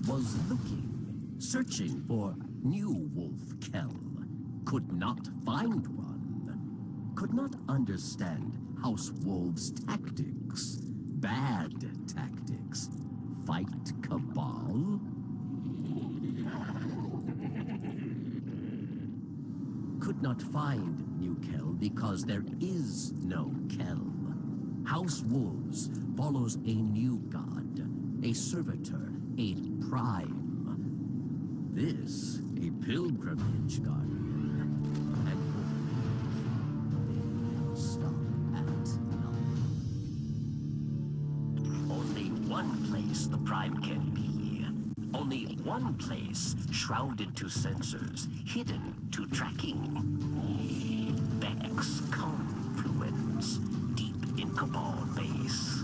was looking, searching for new Wolf Kell. Could not find one. Could not understand House Wolves' tactics. Bad tactics. Fight Cabal? Could not find new Kell because there is no Kell. House Wolves follows a new god, a servitor, a prime. This, a pilgrimage guardian, and they will stop at nothing. Only one place the prime can be. Only one place shrouded to sensors, hidden to tracking. Vex confluence, deep in Cabal base.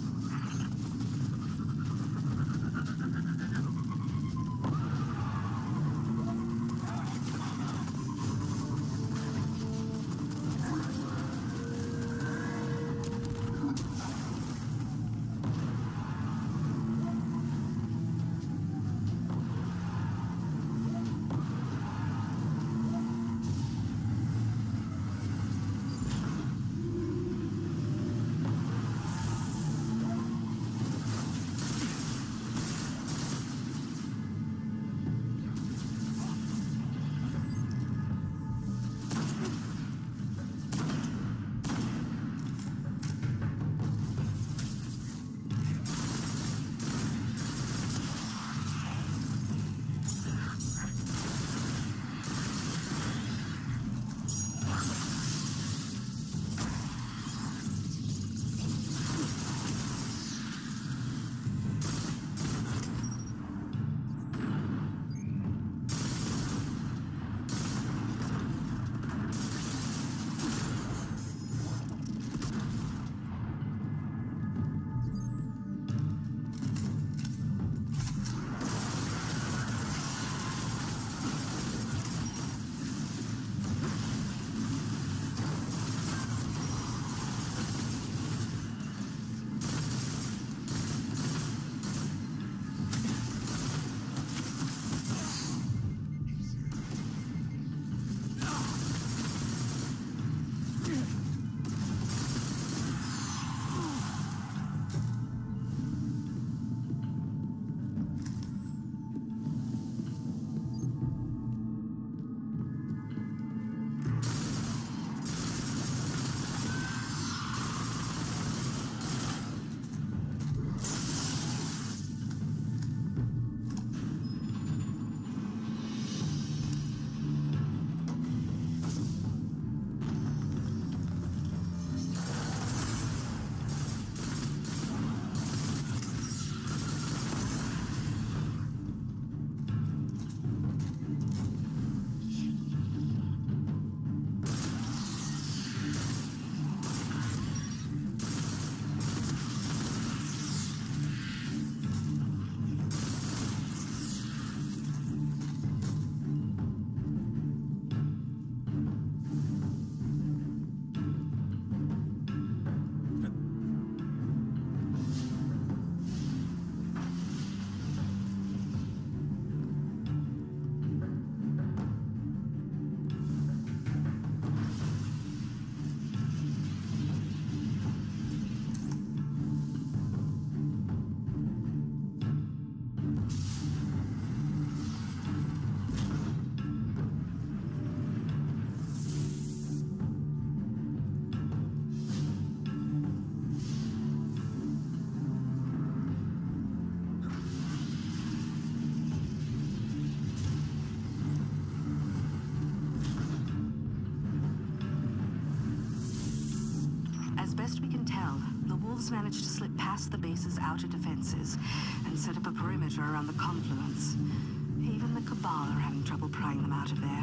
Managed to slip past the base's outer defenses and set up a perimeter around the confluence. Even the Cabal are having trouble prying them out of there.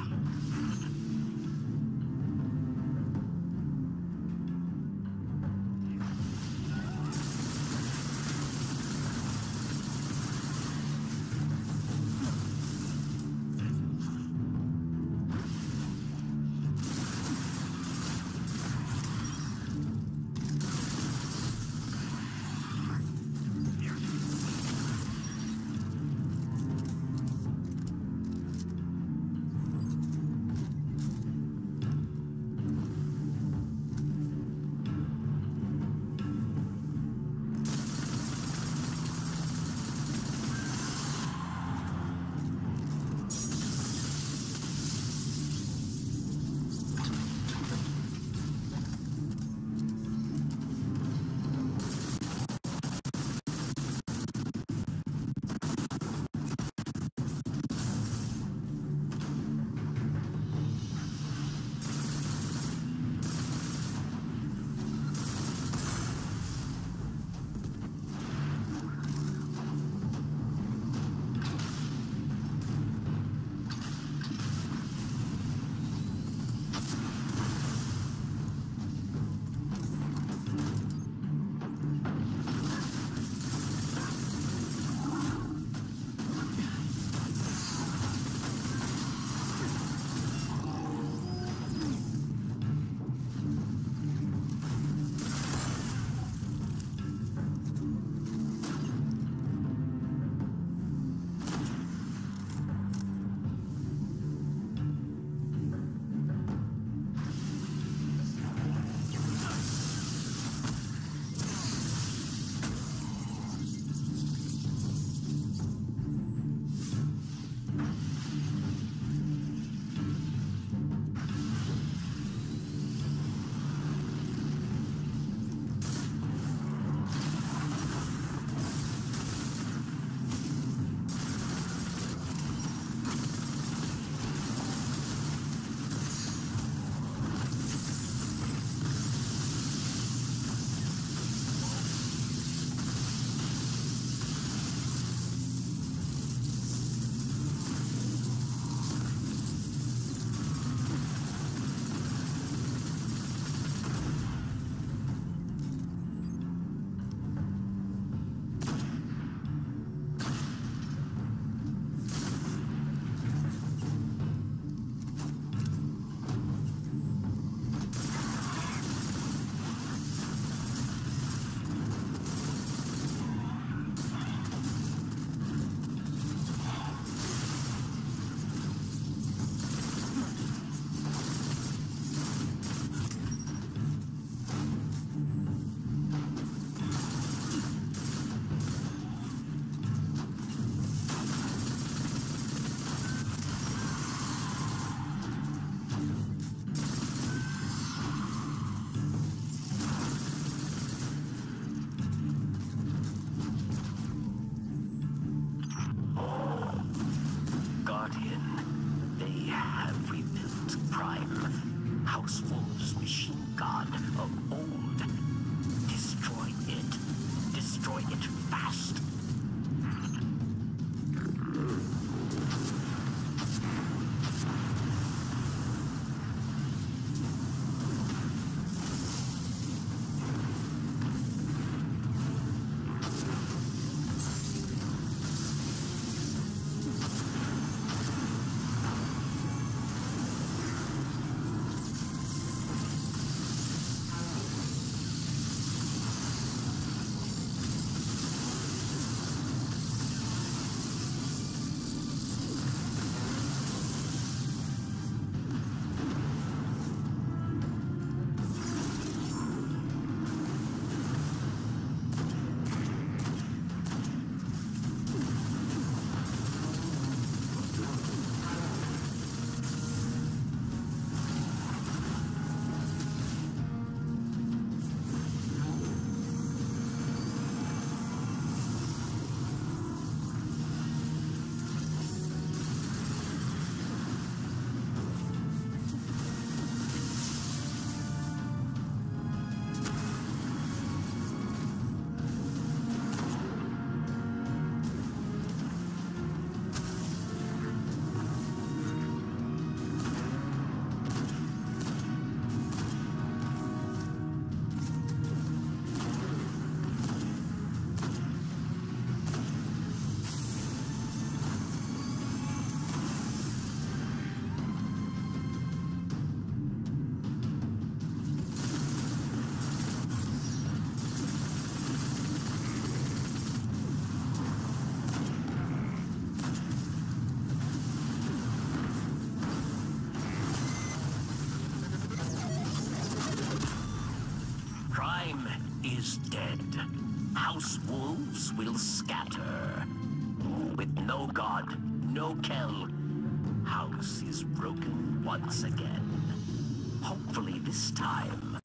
time is dead. House wolves will scatter. With no god, no Kell, House is broken once again. Hopefully this time.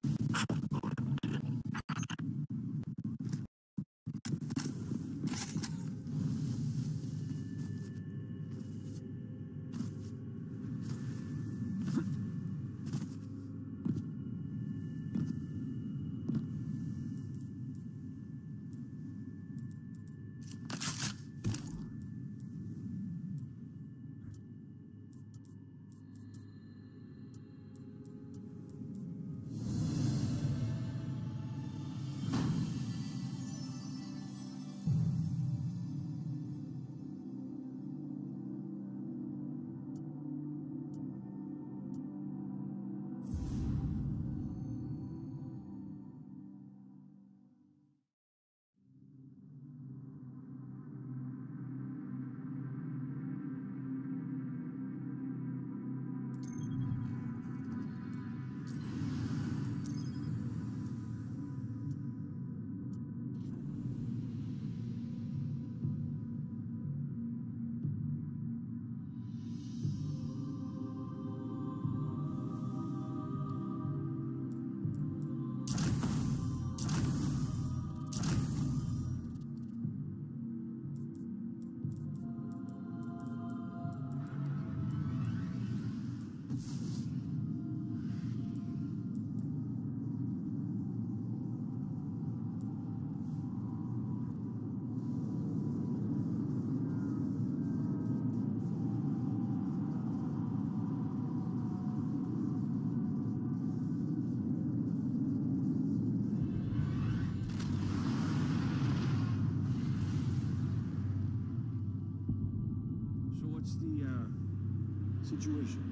What's the, situation?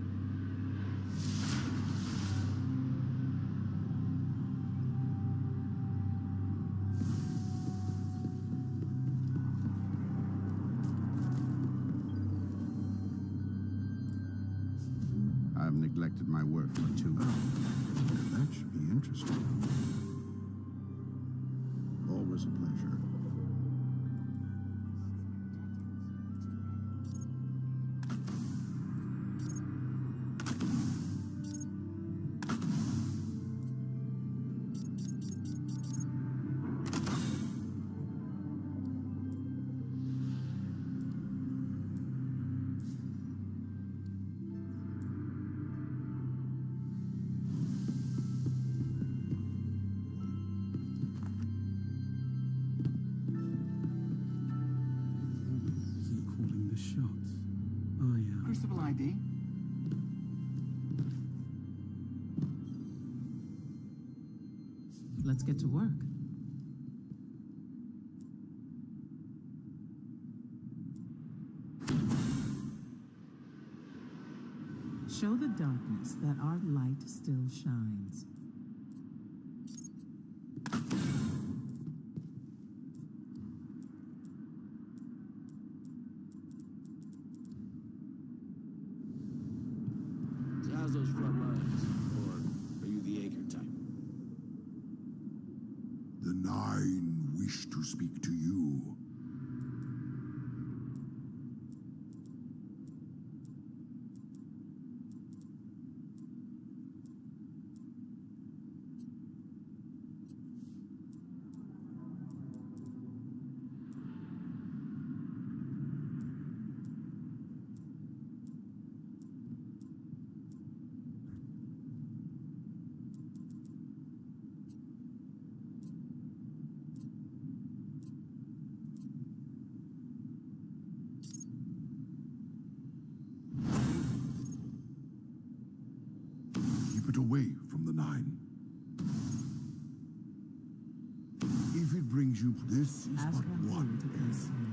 I've neglected my work for too long. That should be interesting. Always a pleasure. Crucible ID? Let's get to work. Show the darkness that our light still shines. How's those front lines? Or are you the anchor type? The Nine wish to speak to you. Keep it away from the Nine. If it brings you, this is Ask but Rahul one to come see me.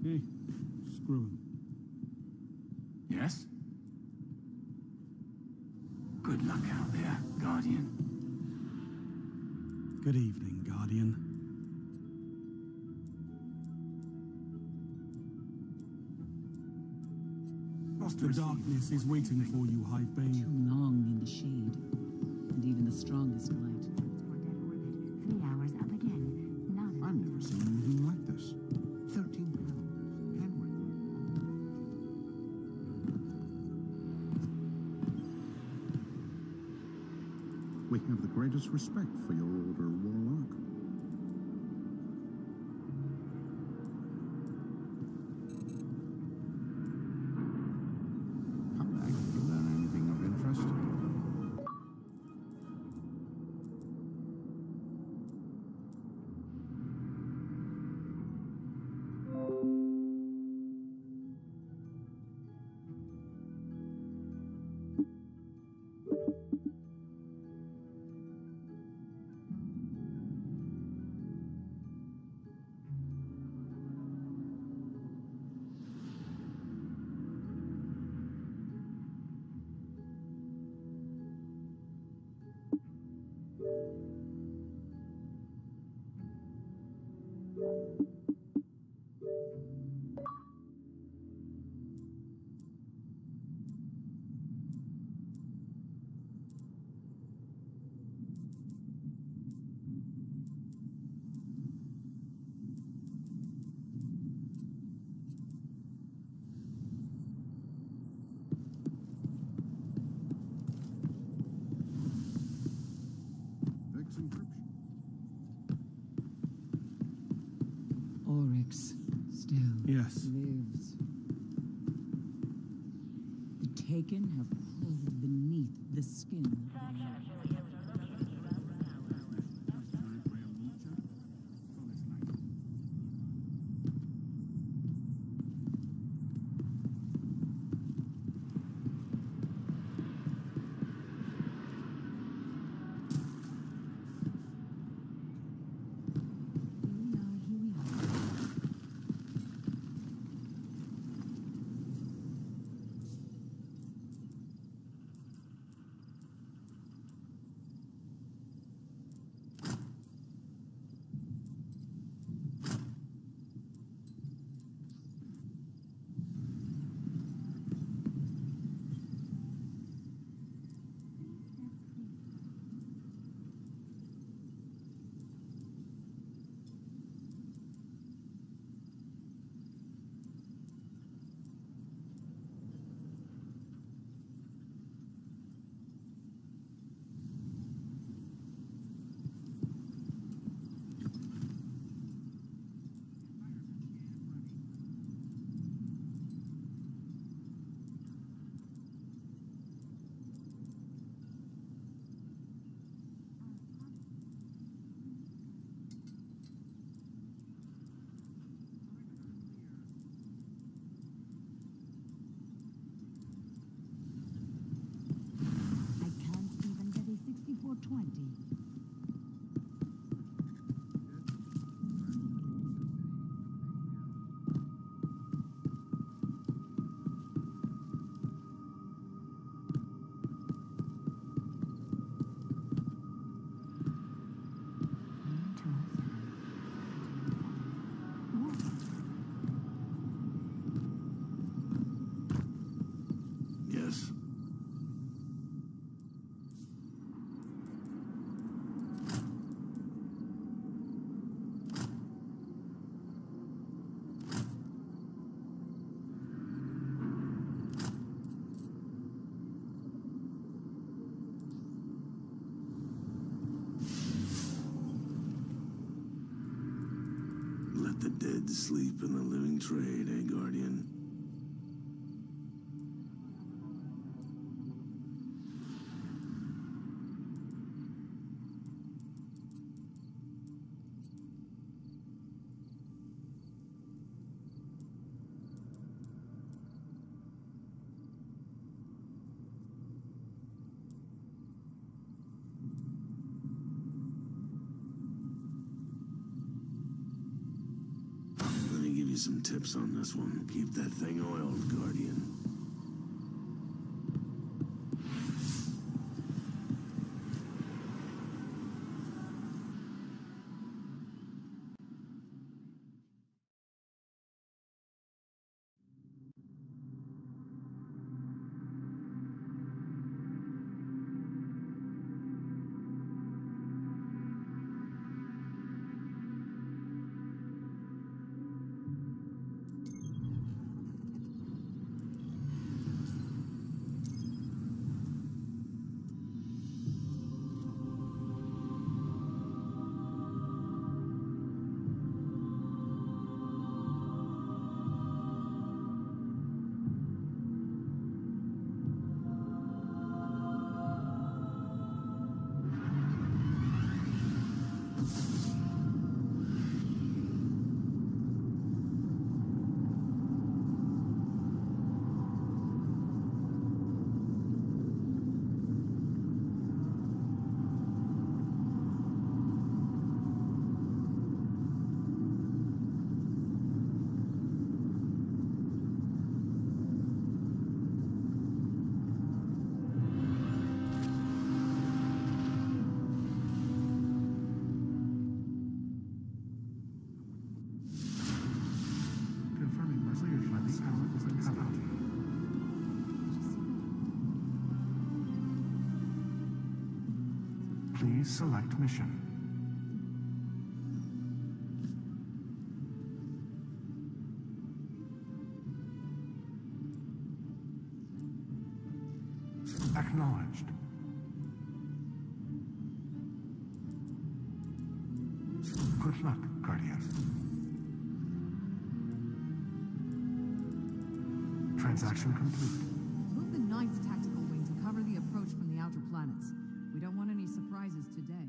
Hey, screw him. Yes? Good luck out there, Guardian. Good evening, Guardian. The darkness is waiting for you, Hive Bane. Too long in the shade, and even the strongest light. 3 hours up again. Not I've never seen anything like this. 13 pounds. Handwritten. We have the greatest respect for your order, Warlock. Come back if you learn anything of interest. Vex encryption. Oryx still Yes. lives. The Taken have crawled beneath the skin. Here we are. I can't even get a 6420. Yes. Let the dead sleep in the living trade, eh, Guardian? I'm gonna give you you some tips on this one. Keep that thing oiled, Guardian. Please select mission. Acknowledged. Good luck, Guardian. Transaction complete. Move the 9th Tactical Wing to cover the approach from the outer planets. We don't want any surprises today.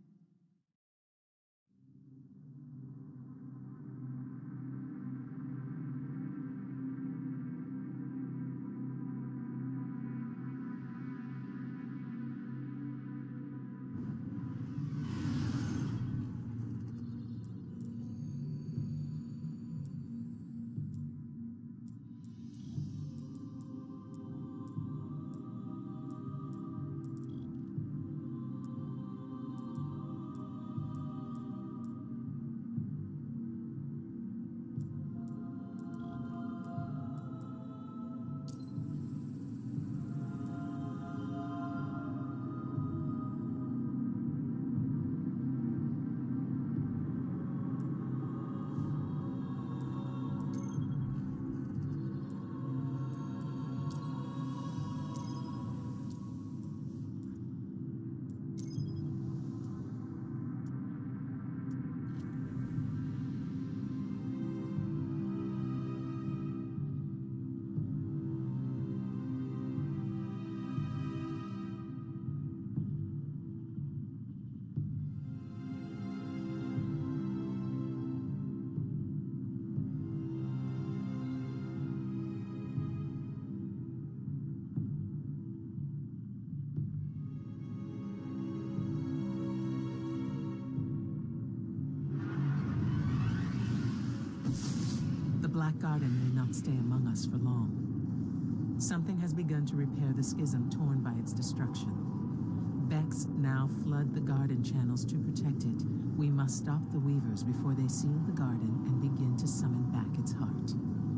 The Black Garden may not stay among us for long. Something has begun to repair the schism torn by its destruction. Becks now flood the garden channels to protect it. We must stop the Weavers before they seal the garden and begin to summon back its heart.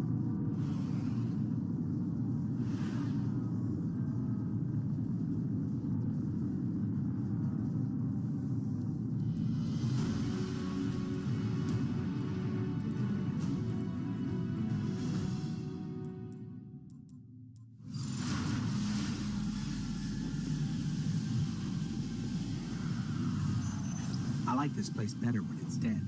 I like this place better when it's dead.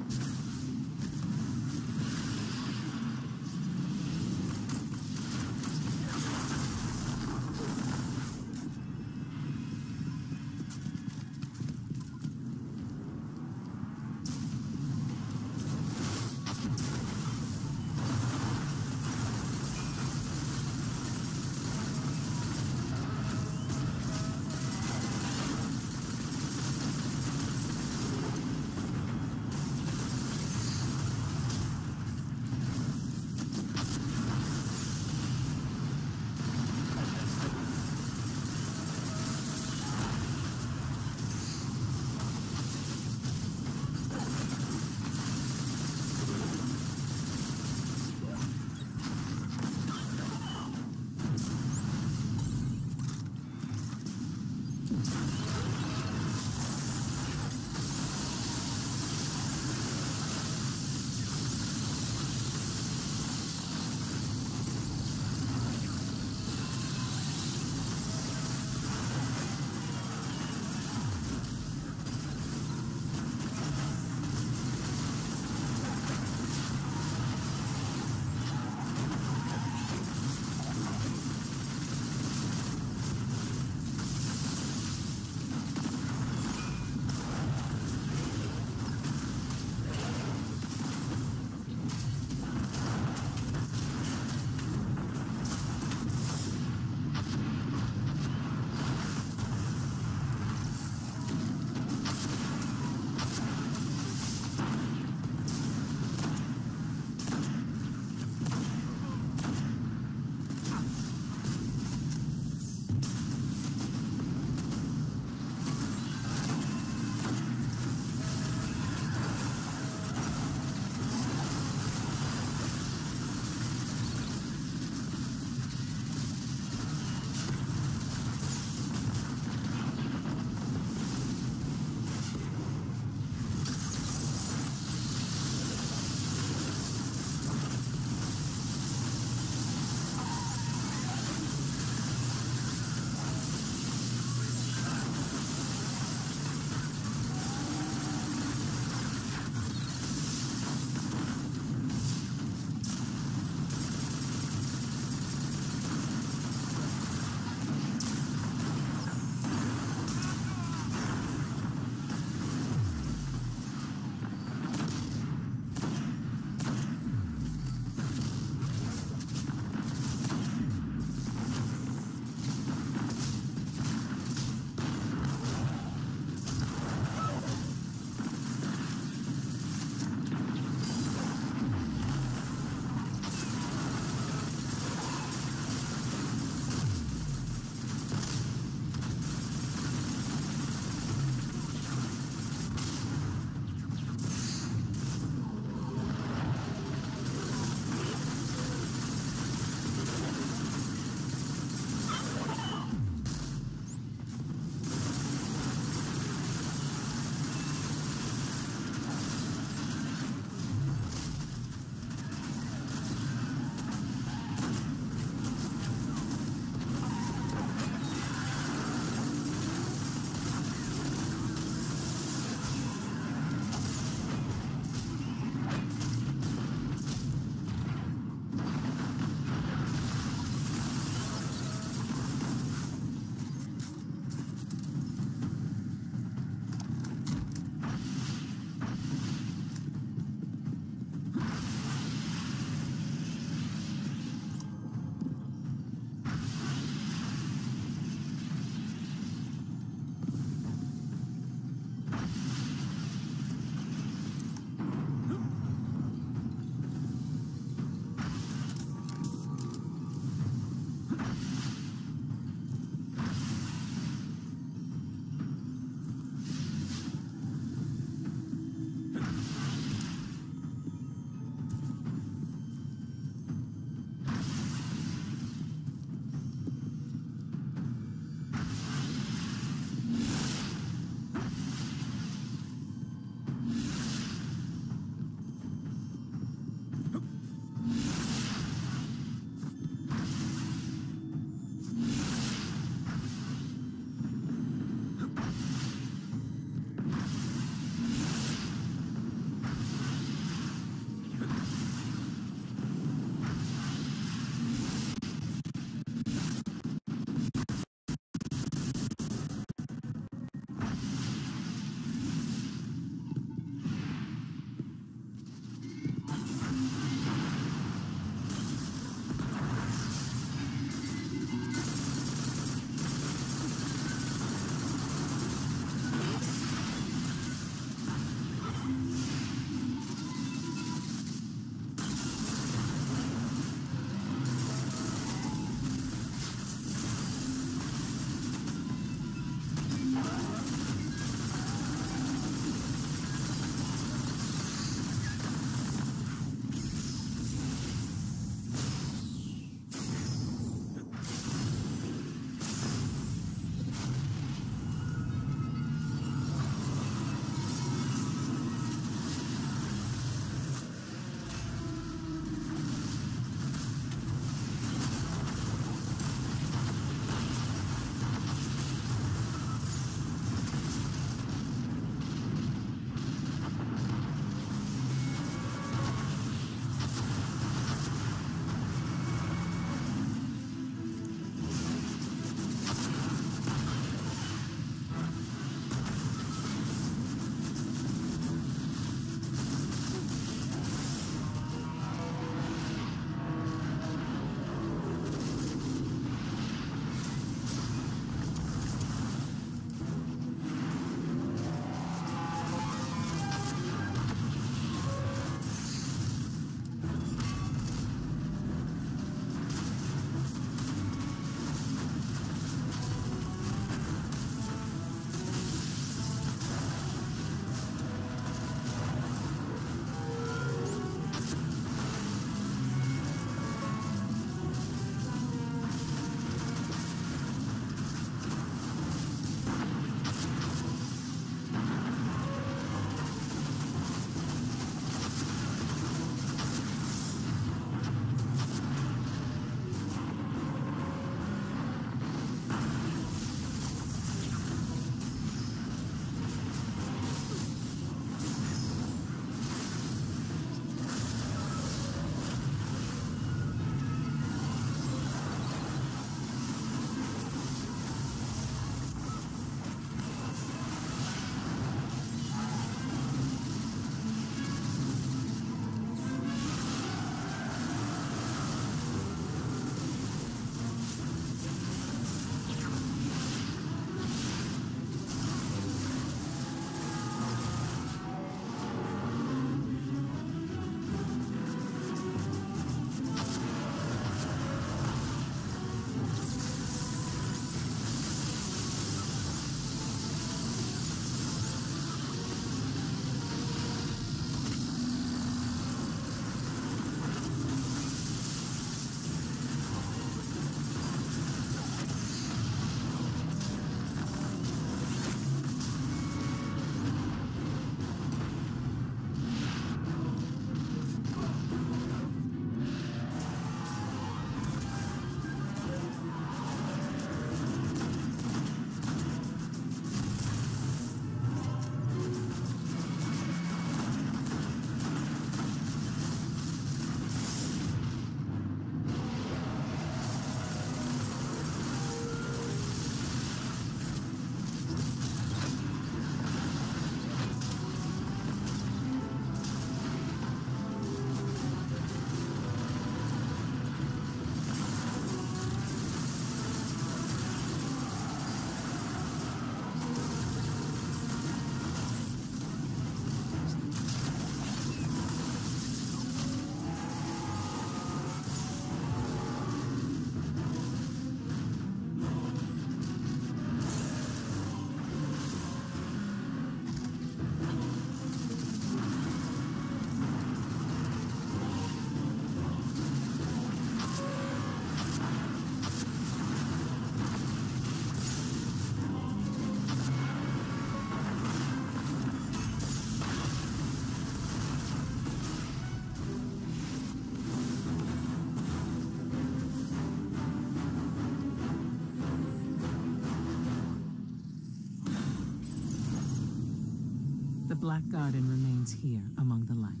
Black Garden remains here among the light.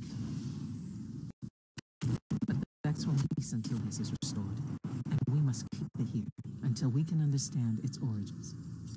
But the Vex won't cease until this is restored, and we must keep it here until we can understand its origins.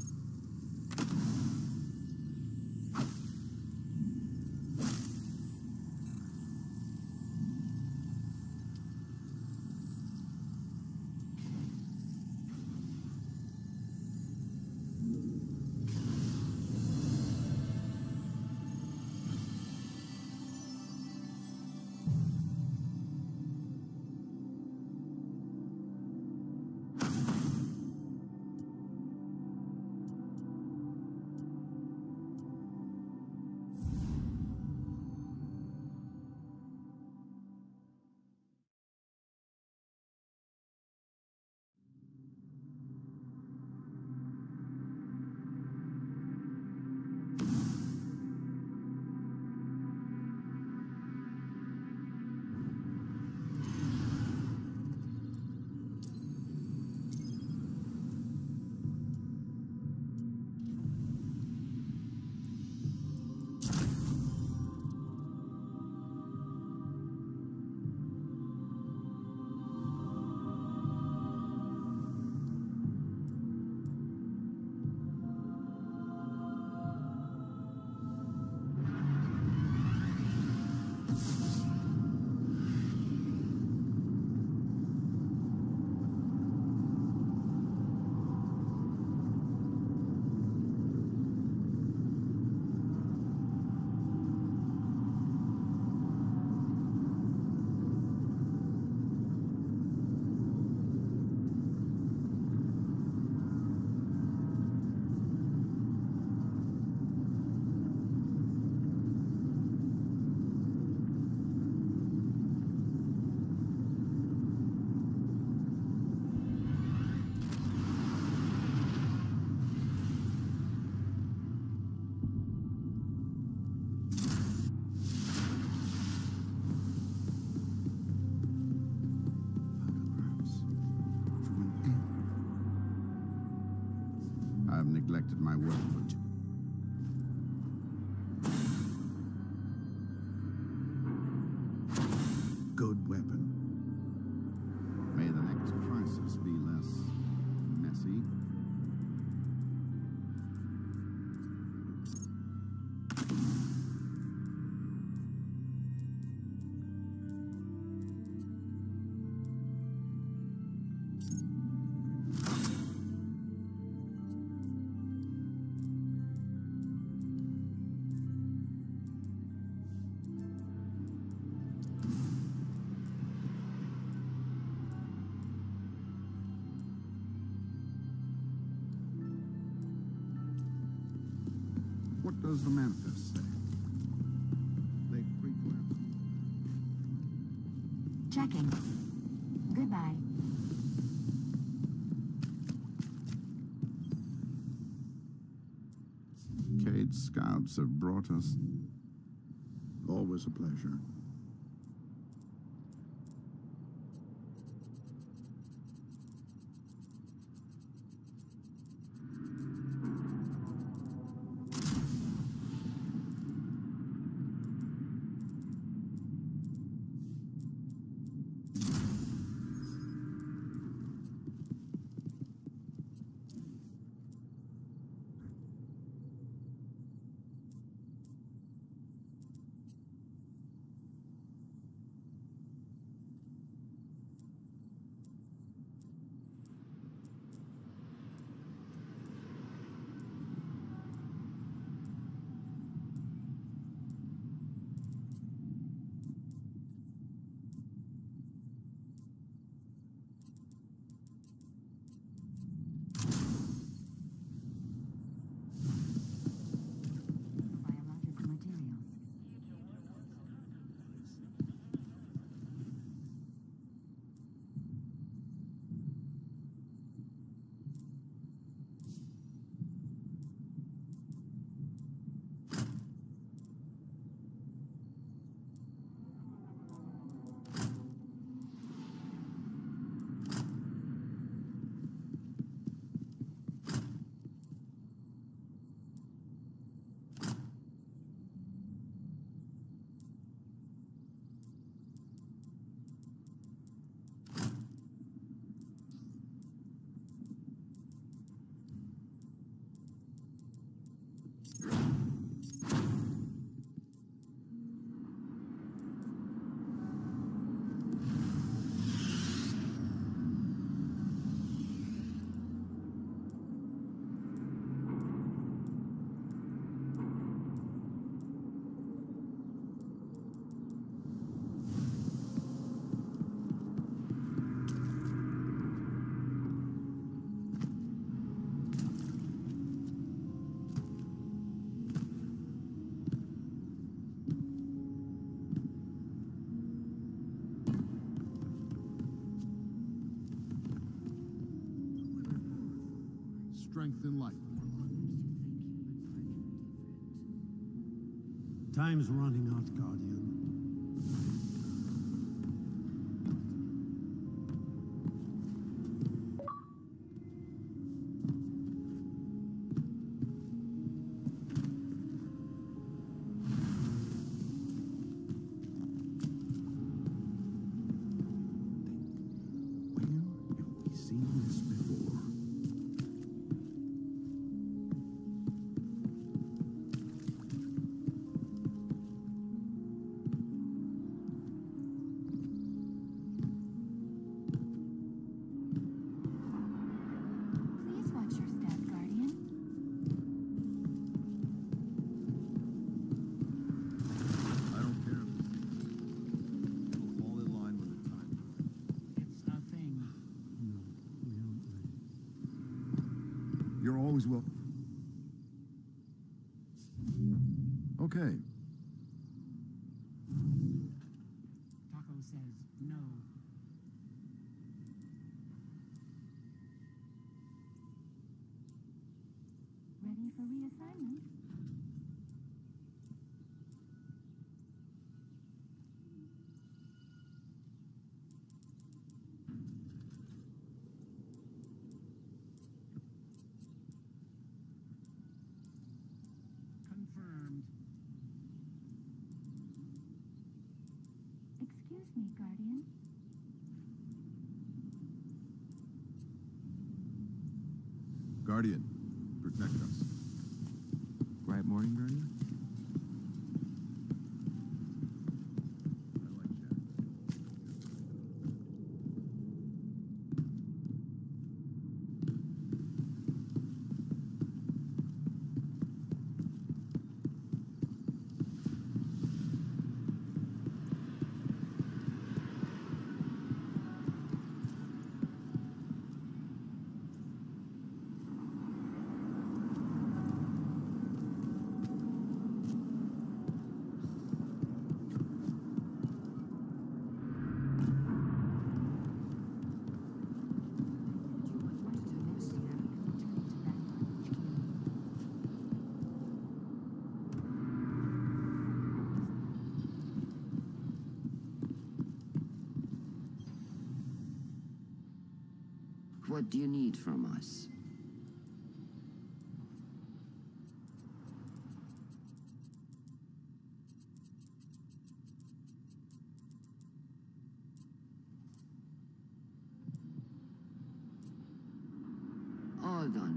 I've neglected my work for too. Good weapon. May the next crisis be less messy. What does the manifest say? Late frequency. Checking. Goodbye. Cade scouts have brought us. Always a pleasure. strength in light, Warlock. Time's running out, Guardian. Please watch your step, Guardian. I don't care if it'll fall in line with the time. It's nothing. No, we don't leave. You're always welcome. Okay. Taco says no. Ready for reassignment? Confirmed. Excuse me, Guardian. Guardian, protect us. Right morning, Guardian? I like Jack. What do you need from us? All done.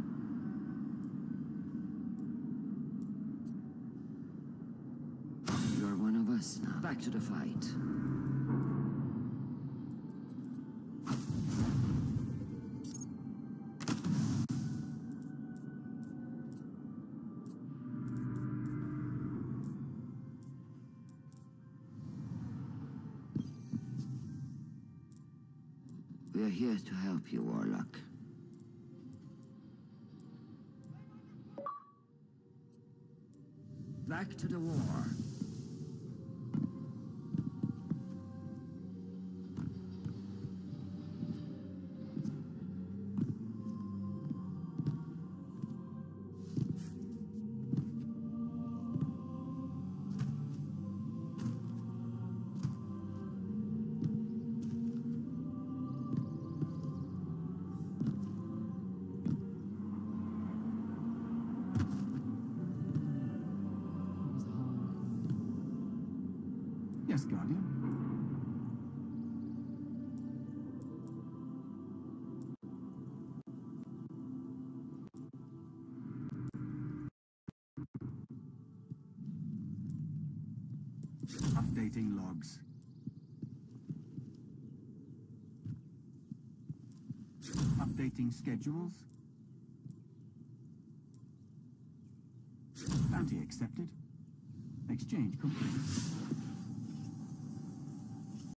You're one of us now. Back to the fight. We are here to help you, Warlock. Back to the war. Yes, Guardian. Updating logs. Updating schedules. Bounty accepted. Exchange complete.